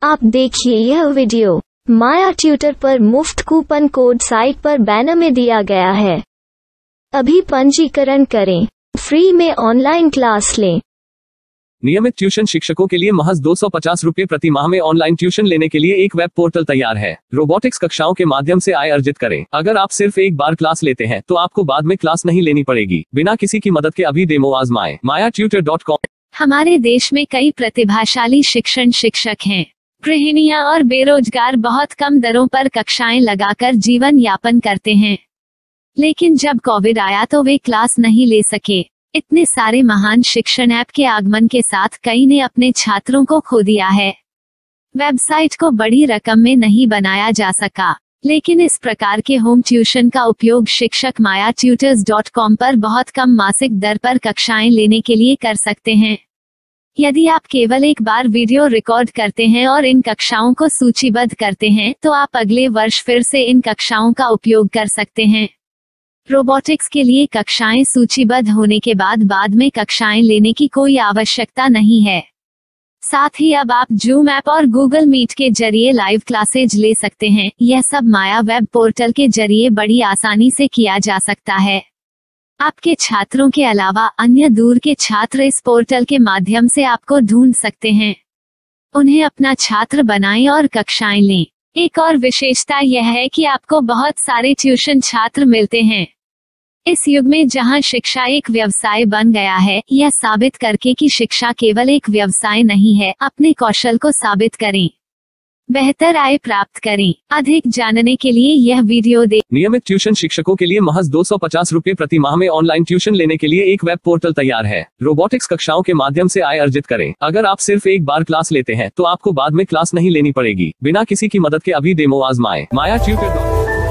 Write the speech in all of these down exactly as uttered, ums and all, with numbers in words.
आप देखिए यह वीडियो माया ट्यूटर पर मुफ्त कूपन कोड साइट पर बैनर में दिया गया है। अभी पंजीकरण करें, फ्री में ऑनलाइन क्लास लें। नियमित ट्यूशन शिक्षकों के लिए महज दो सौ पचास रुपए प्रति माह में ऑनलाइन ट्यूशन लेने के लिए एक वेब पोर्टल तैयार है। रोबोटिक्स कक्षाओं के माध्यम से आय अर्जित करें। अगर आप सिर्फ एक बार क्लास लेते हैं तो आपको बाद में क्लास नहीं लेनी पड़ेगी। बिना किसी की मदद के अभी डेमो आजमाएं। Maya tutor dot com. हमारे देश में कई प्रतिभाशाली शिक्षण शिक्षक हैं। गृहिणियां और बेरोजगार बहुत कम दरों पर कक्षाएं लगाकर जीवन यापन करते हैं, लेकिन जब कोविड आया तो वे क्लास नहीं ले सके। इतने सारे महान शिक्षण ऐप के आगमन के साथ कई ने अपने छात्रों को खो दिया है। वेबसाइट को बड़ी रकम में नहीं बनाया जा सका, लेकिन इस प्रकार के होम ट्यूशन का उपयोग शिक्षक माया ट्यूटर्स डॉट कॉम पर बहुत कम मासिक दर पर कक्षाएं लेने के लिए कर सकते हैं। यदि आप केवल एक बार वीडियो रिकॉर्ड करते हैं और इन कक्षाओं को सूचीबद्ध करते हैं तो आप अगले वर्ष फिर से इन कक्षाओं का उपयोग कर सकते हैं। रोबोटिक्स के लिए कक्षाएं सूचीबद्ध होने के बाद बाद में कक्षाएं लेने की कोई आवश्यकता नहीं है। साथ ही अब आप जूम ऐप और गूगल मीट के जरिए लाइव क्लासेज ले सकते हैं। यह सब माया वेब पोर्टल के जरिए बड़ी आसानी से किया जा सकता है। आपके छात्रों के अलावा अन्य दूर के छात्र इस पोर्टल के माध्यम से आपको ढूंढ सकते हैं। उन्हें अपना छात्र बनाएं और कक्षाएं लें। एक और विशेषता यह है कि आपको बहुत सारे ट्यूशन छात्र मिलते हैं। इस युग में जहां शिक्षा एक व्यवसाय बन गया है, यह साबित करके कि शिक्षा केवल एक व्यवसाय नहीं है, अपने कौशल को साबित करें, बेहतर आय प्राप्त करें। अधिक जानने के लिए यह वीडियो देखें। नियमित ट्यूशन शिक्षकों के लिए महज दो सौ पचास रुपए प्रति माह में ऑनलाइन ट्यूशन लेने के लिए एक वेब पोर्टल तैयार है। रोबोटिक्स कक्षाओं के माध्यम से आय अर्जित करें। अगर आप सिर्फ एक बार क्लास लेते हैं तो आपको बाद में क्लास नहीं लेनी पड़ेगी। बिना किसी की मदद के अभी डेमो आजमाएं। माया ट्यूटर।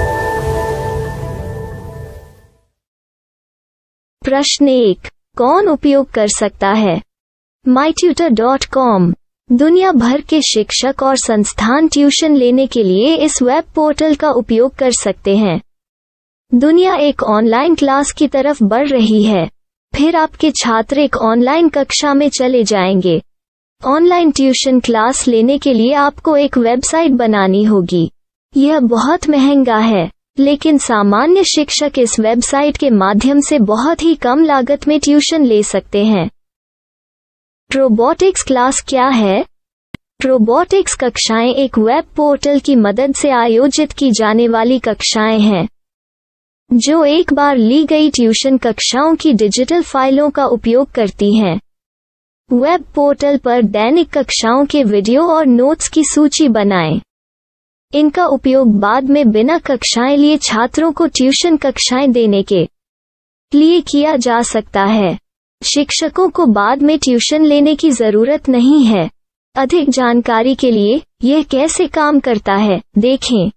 प्रश्न एक, कौन उपयोग कर सकता है? My tutor dot com. दुनिया भर के शिक्षक और संस्थान ट्यूशन लेने के लिए इस वेब पोर्टल का उपयोग कर सकते हैं। दुनिया एक ऑनलाइन क्लास की तरफ बढ़ रही है। फिर आपके छात्र एक ऑनलाइन कक्षा में चले जाएंगे। ऑनलाइन ट्यूशन क्लास लेने के लिए आपको एक वेबसाइट बनानी होगी। यह बहुत महंगा है, लेकिन सामान्य शिक्षक इस वेबसाइट के माध्यम से बहुत ही कम लागत में ट्यूशन ले सकते हैं। रोबोटिक्स क्लास क्या है? रोबोटिक्स कक्षाएं एक वेब पोर्टल की मदद से आयोजित की जाने वाली कक्षाएं हैं, जो एक बार ली गई ट्यूशन कक्षाओं की डिजिटल फाइलों का उपयोग करती हैं। वेब पोर्टल पर दैनिक कक्षाओं के वीडियो और नोट्स की सूची बनाएं। इनका उपयोग बाद में बिना कक्षाएं लिए छात्रों को ट्यूशन कक्षाएं देने के लिए किया जा सकता है। शिक्षकों को बाद में ट्यूशन लेने की जरूरत नहीं है। अधिक जानकारी के लिए यह कैसे काम करता है देखें।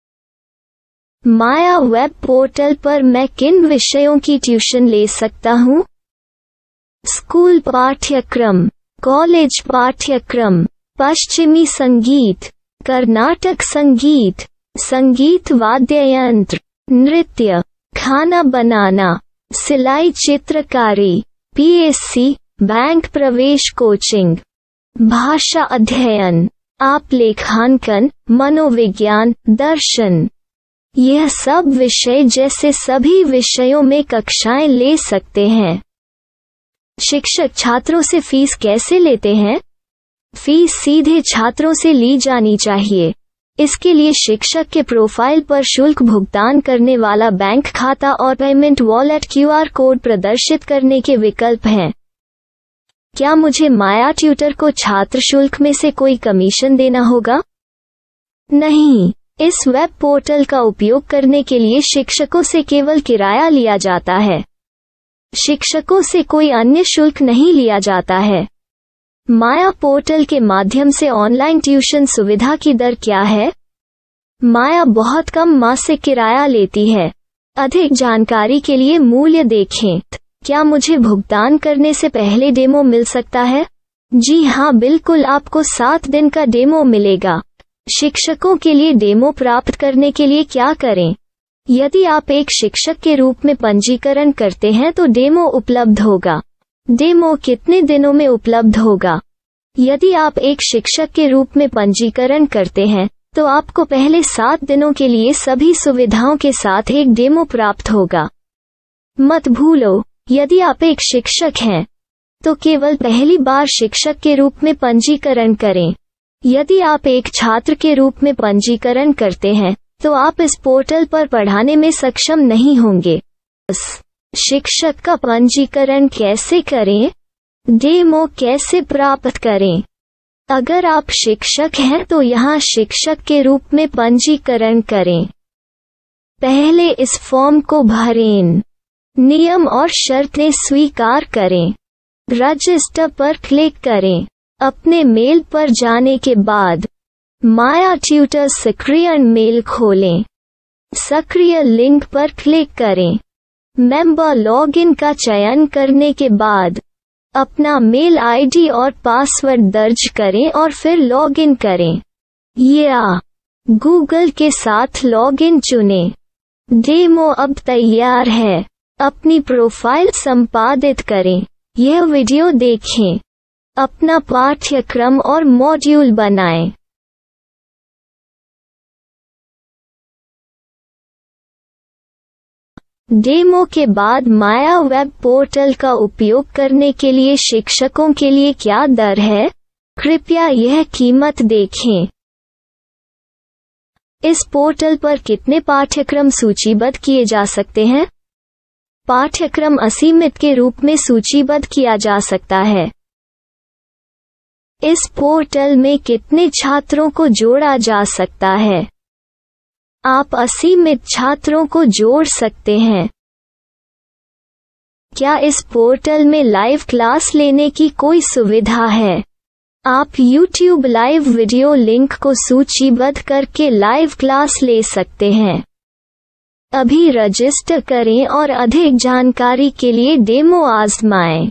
माया वेब पोर्टल पर मैं किन विषयों की ट्यूशन ले सकता हूँ? स्कूल पाठ्यक्रम, कॉलेज पाठ्यक्रम, पश्चिमी संगीत, कर्नाटक संगीत, संगीत वाद्य यंत्र, नृत्य, खाना बनाना, सिलाई चित्रकारी, पीएससी, बैंक प्रवेश कोचिंग, भाषा अध्ययन, आप लेखांकन, मनोविज्ञान, दर्शन। यह सब विषय जैसे सभी विषयों में कक्षाएं ले सकते हैं। शिक्षक छात्रों से फीस कैसे लेते हैं? फीस सीधे छात्रों से ली जानी चाहिए। इसके लिए शिक्षक के प्रोफाइल पर शुल्क भुगतान करने वाला बैंक खाता और पेमेंट वॉलेट क्यूआर कोड प्रदर्शित करने के विकल्प हैं। क्या मुझे माया ट्यूटर को छात्र शुल्क में से कोई कमीशन देना होगा? नहीं, इस वेब पोर्टल का उपयोग करने के लिए शिक्षकों से केवल किराया लिया जाता है। शिक्षकों से कोई अन्य शुल्क नहीं लिया जाता है। माया पोर्टल के माध्यम से ऑनलाइन ट्यूशन सुविधा की दर क्या है? माया बहुत कम मासिक किराया लेती है। अधिक जानकारी के लिए मूल्य देखें। क्या मुझे भुगतान करने से पहले डेमो मिल सकता है? जी हाँ, बिल्कुल, आपको सात दिन का डेमो मिलेगा। शिक्षकों के लिए डेमो प्राप्त करने के लिए क्या करें? यदि आप एक शिक्षक के रूप में पंजीकरण करते हैं तो डेमो उपलब्ध होगा। डेमो कितने दिनों में उपलब्ध होगा? यदि आप एक शिक्षक के रूप में पंजीकरण करते हैं तो आपको पहले सात दिनों के लिए सभी सुविधाओं के साथ एक डेमो प्राप्त होगा। मत भूलो, यदि आप एक शिक्षक हैं तो केवल पहली बार शिक्षक के रूप में पंजीकरण करें। यदि आप एक छात्र के रूप में पंजीकरण करते हैं तो आप इस पोर्टल पर पढ़ाने में सक्षम नहीं होंगे। शिक्षक का पंजीकरण कैसे करें? डेमो कैसे प्राप्त करें? अगर आप शिक्षक हैं तो यहाँ शिक्षक के रूप में पंजीकरण करें। पहले इस फॉर्म को भरें। नियम और शर्तें स्वीकार करें। रजिस्टर पर क्लिक करें। अपने मेल पर जाने के बाद माया ट्यूटर सक्रिय मेल खोलें। सक्रिय लिंक पर क्लिक करें। मेंबर लॉगिन का चयन करने के बाद अपना मेल आईडी और पासवर्ड दर्ज करें और फिर लॉगिन करें या गूगल के साथ लॉगिन चुनें। डेमो अब तैयार है। अपनी प्रोफाइल संपादित करें। यह वीडियो देखें। अपना पाठ्यक्रम और मॉड्यूल बनाएं। डेमो के बाद माया वेब पोर्टल का उपयोग करने के लिए शिक्षकों के लिए क्या दर है? कृपया यह कीमत देखें। इस पोर्टल पर कितने पाठ्यक्रम सूचीबद्ध किए जा सकते हैं? पाठ्यक्रम असीमित के रूप में सूचीबद्ध किया जा सकता है। इस पोर्टल में कितने छात्रों को जोड़ा जा सकता है? आप असीमित छात्रों को जोड़ सकते हैं। क्या इस पोर्टल में लाइव क्लास लेने की कोई सुविधा है? आप YouTube लाइव वीडियो लिंक को सूचीबद्ध करके लाइव क्लास ले सकते हैं। अभी रजिस्टर करें और अधिक जानकारी के लिए डेमो आजमाएं।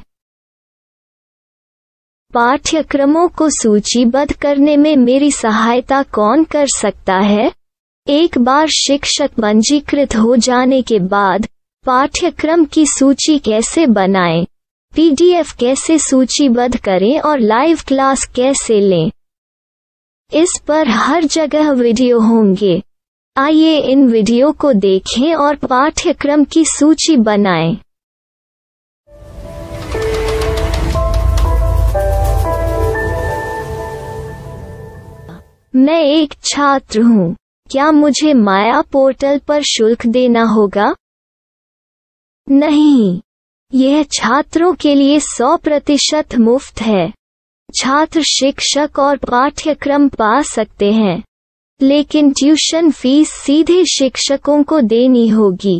पाठ्यक्रमों को सूचीबद्ध करने में मेरी सहायता कौन कर सकता है? एक बार शिक्षक पंजीकृत हो जाने के बाद पाठ्यक्रम की सूची कैसे बनाएं, पीडीएफ कैसे सूचीबद्ध करें और लाइव क्लास कैसे लें, इस पर हर जगह वीडियो होंगे। आइए इन वीडियो को देखें और पाठ्यक्रम की सूची बनाएं। मैं एक छात्र हूँ। क्या मुझे माया पोर्टल पर शुल्क देना होगा? नहीं, यह छात्रों के लिए सौ प्रतिशत मुफ्त है। छात्र शिक्षक और पाठ्यक्रम पा सकते हैं, लेकिन ट्यूशन फीस सीधे शिक्षकों को देनी होगी।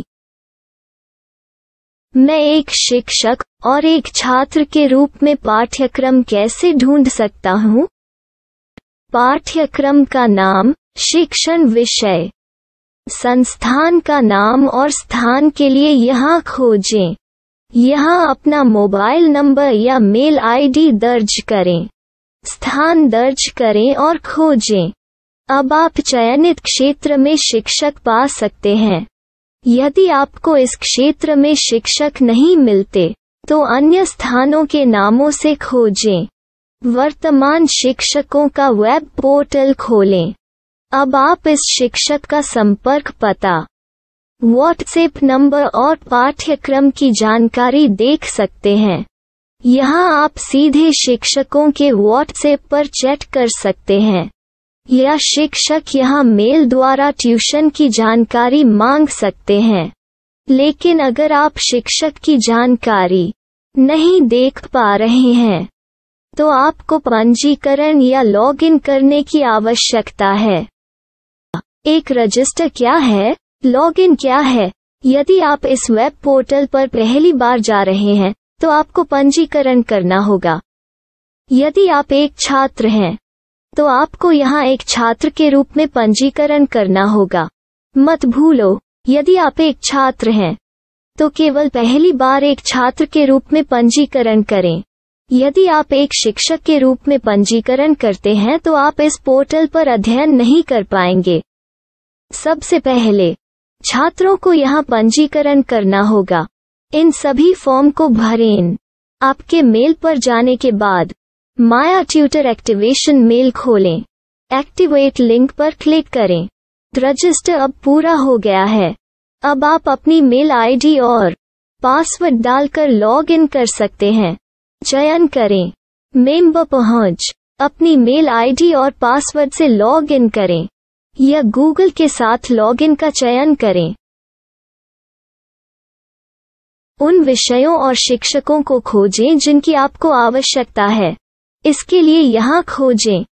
मैं एक शिक्षक और एक छात्र के रूप में पाठ्यक्रम कैसे ढूंढ सकता हूँ? पाठ्यक्रम का नाम, शिक्षण विषय, संस्थान का नाम और स्थान के लिए यहाँ खोजें। यहाँ अपना मोबाइल नंबर या मेल आईडी दर्ज करें। स्थान दर्ज करें और खोजें। अब आप चयनित क्षेत्र में शिक्षक पा सकते हैं। यदि आपको इस क्षेत्र में शिक्षक नहीं मिलते तो अन्य स्थानों के नामों से खोजें। वर्तमान शिक्षकों का वेब पोर्टल खोलें। अब आप इस शिक्षक का संपर्क पता, व्हाट्सएप नंबर और पाठ्यक्रम की जानकारी देख सकते हैं। यहाँ आप सीधे शिक्षकों के व्हाट्सएप पर चैट कर सकते हैं या शिक्षक यहाँ मेल द्वारा ट्यूशन की जानकारी मांग सकते हैं। लेकिन अगर आप शिक्षक की जानकारी नहीं देख पा रहे हैं तो आपको पंजीकरण या लॉगिन करने की आवश्यकता है। एक रजिस्टर क्या है? लॉगिन क्या है? यदि आप इस वेब पोर्टल पर पहली बार जा रहे हैं तो आपको पंजीकरण करना होगा। यदि आप एक छात्र हैं तो आपको यहाँ एक छात्र के रूप में पंजीकरण करना होगा। मत भूलो, यदि आप एक छात्र हैं तो केवल पहली बार एक छात्र के रूप में पंजीकरण करें। यदि आप एक शिक्षक के रूप में पंजीकरण करते हैं तो आप इस पोर्टल पर अध्ययन नहीं कर पाएंगे। सबसे पहले छात्रों को यहाँ पंजीकरण करना होगा। इन सभी फॉर्म को भरें। आपके मेल पर जाने के बाद माया ट्यूटर एक्टिवेशन मेल खोलें। एक्टिवेट लिंक पर क्लिक करें। रजिस्टर अब पूरा हो गया है। अब आप अपनी मेल आईडी और पासवर्ड डालकर लॉग इन कर सकते हैं। चयन करें मेंबर पहुंच। अपनी मेल आईडी और पासवर्ड से लॉग इन करें या गूगल के साथ लॉग इन का चयन करें। उन विषयों और शिक्षकों को खोजें जिनकी आपको आवश्यकता है। इसके लिए यहाँ खोजें